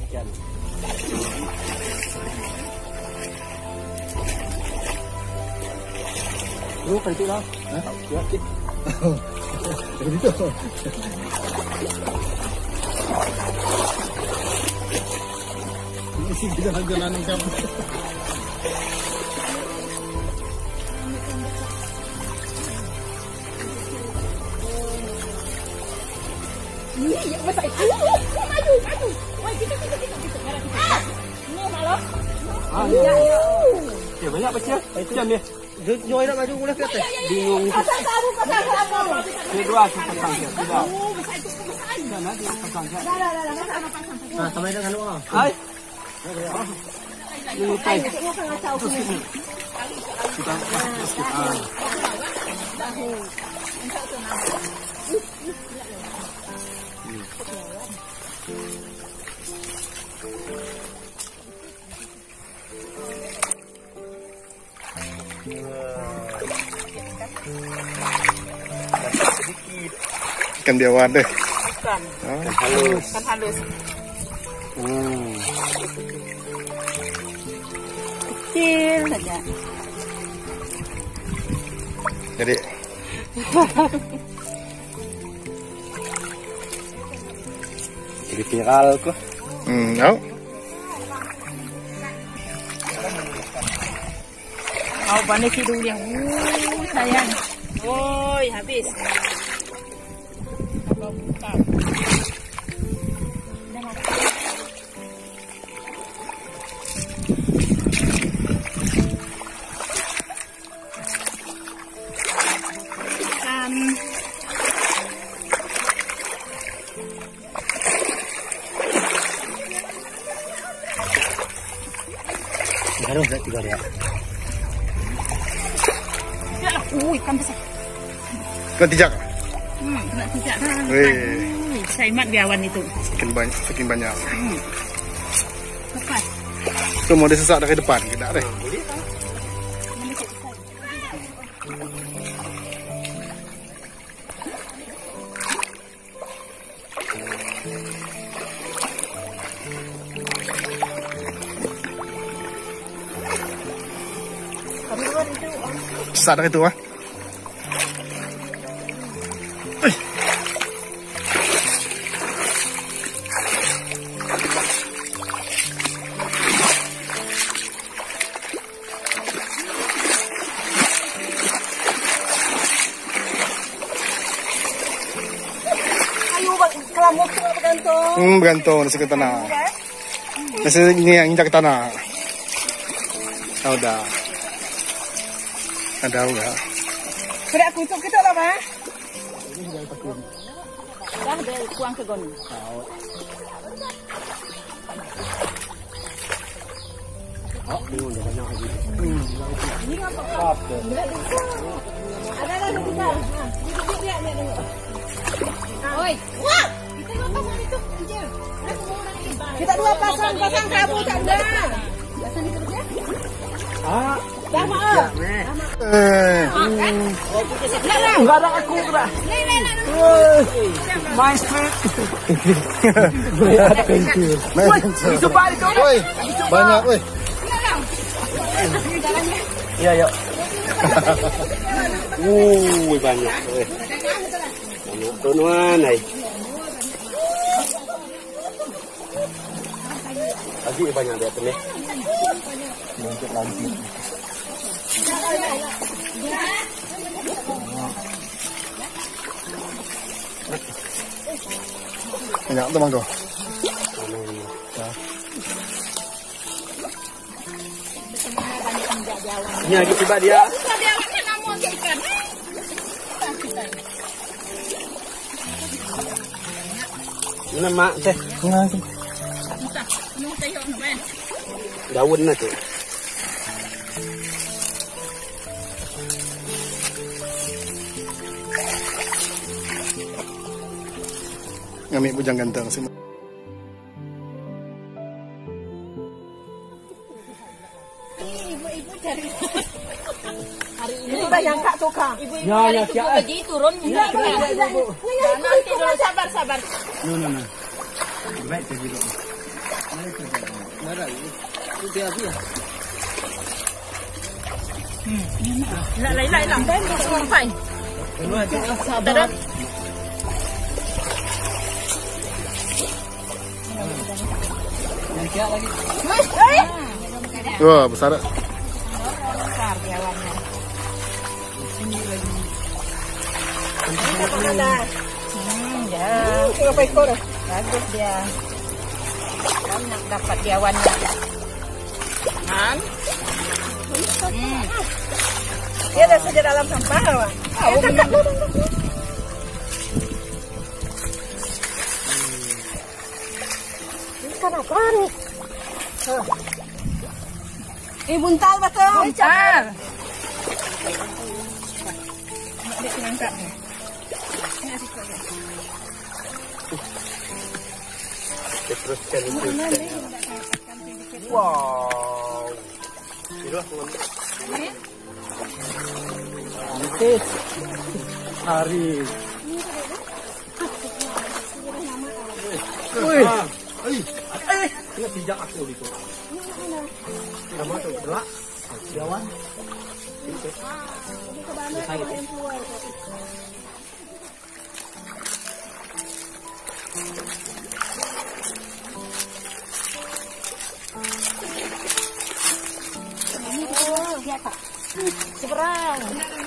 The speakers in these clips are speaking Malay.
ikan. Lu kan itu lah. Ya, cik. Begitu. Ini sih jalan-jalan kamu. Iya, besar. Maju. Woi, kita. Ini malu. Iya. Ya banyak kecil. Jam dia. Joy nak maju boleh kata. Bingung. Pasang kamu. Dia dua pasang dia. Tidak. Dan nanti pasang dia. Nah, sampai dengan lu. Hai. Ini tai. Kita ikan biawak deh. Ikan halus. Ikan halus. Kecil saja. Jadi Jadi viral kok. Tahu? Mau panik hidung dia. Sayang. Woi, habis. Baru berarti tiga dia. Ikan besar. Kau tijak? Kena tijak. Wih, Saya mat biawan itu. sekian banyak. Lepas. Tu mau disesak dari depan, tidak deh. Sesak dari itu ah. Bergantung nasi ke tanah. Nasi ini yang injak ke tanah. Oh, dah. Ada enggak? Berat kutuk kita lah, Pak. Dah ada kuang ke gon. Oh, bingung dia banyak lagi. Ini apa? Ada besar. Lihat. Oi. Wah. Kita dua pasang kamu tak ada. Pasang itu dia. Dah maaf. Enggak ada aku dah. My street. Itu balik tu. Woi, banyak woi. Ya, ya. Banyak weh. Banyak tunuan ai. Lagi banyak dia tu ni. Lanjut. Banyak tu mangko. Ini lagi tiba dia. Ini mak teh. Daun na tu. Ngambil bujang ganteng sih. Ibu-ibu cari. Hari ini udah yang kak tukang. Ibu-ibu Ya, pergi turun. Nanti dulu sabar. No. Baik tu juga. Lại đây không phải. Đó. Wah, besar. Besar biawannya. Ya. Berapa ekor? Bagus dia. Banyak dapat biawannya. Kan? Dia ada saja dalam sampah, Pak. Ikan apa nih? Buntal betul. Buntal. Wow. Hari. Wih. Ini pijak aku itu. Tidak masuk gelak. Jawan. Seberang.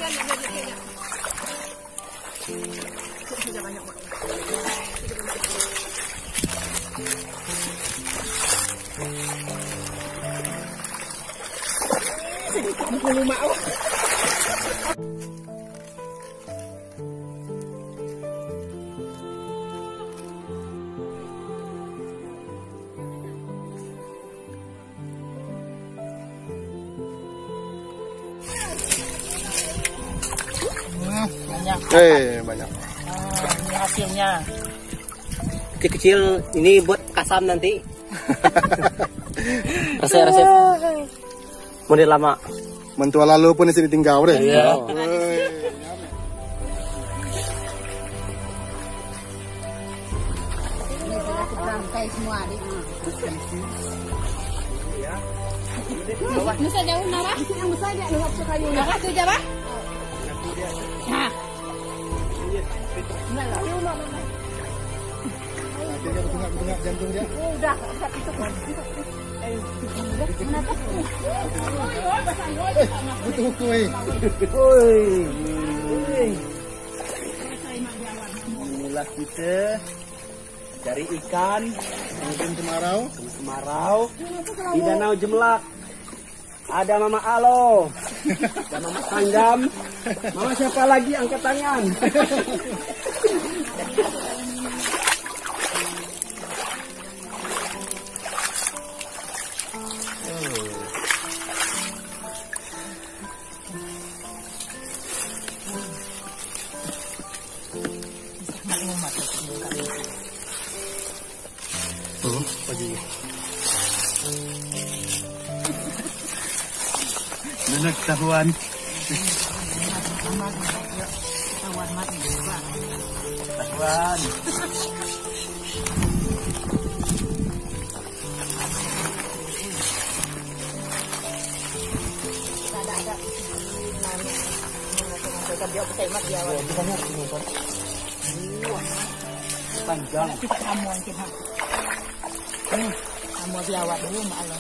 Banyak. Ini hasilnya. Kecil-kecil ini buat kasam nanti. Resep-resep model lama. Mentua lalu pun di sini tinggal deh. Iya. Berangkai semua adik. Nusa jauh narah. Yang besar dia nengok sekayu. Narah tu je, Pak. Nah. Enggak lah. Bunga jantung dia. Udah, itu kan. Kenapa? Butuh kue. Inilah kita cari ikan Musim kemarau di Danau Jemlak. Ada Mama Alo, ada Mama Tanggam, Mama siapa lagi angkat tangan. Pagi. Mana ketahuan? Ketahuan. Panjang. Kita kamuan kita. Kamu biawak dulu, Mak Alo.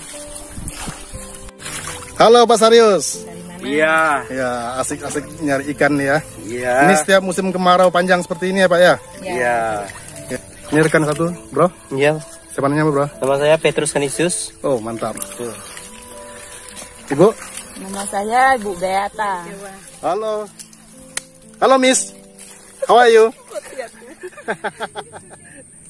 Halo Pak Sarius. Iya. Ya, asik-asik nyari ikan nih ya. Iya. Ini setiap musim kemarau panjang seperti ini ya Pak ya? Iya. Ya. Ini rekan satu, bro. Iya. Siapa namanya bro? Nama saya Petrus Kanisius. Oh mantap. Ibu? Nama saya Ibu Beata. Halo. Halo Miss. How are you?